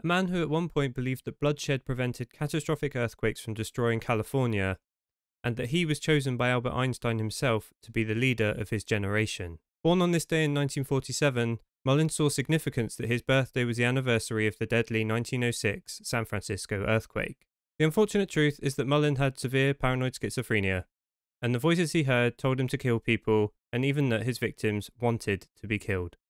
a man who at one point believed that bloodshed prevented catastrophic earthquakes from destroying California, and that he was chosen by Albert Einstein himself to be the leader of his generation. Born on this day in 1947, Mullin saw significance that his birthday was the anniversary of the deadly 1906 San Francisco earthquake. The unfortunate truth is that Mullin had severe paranoid schizophrenia, and the voices he heard told him to kill people, and even that his victims wanted to be killed.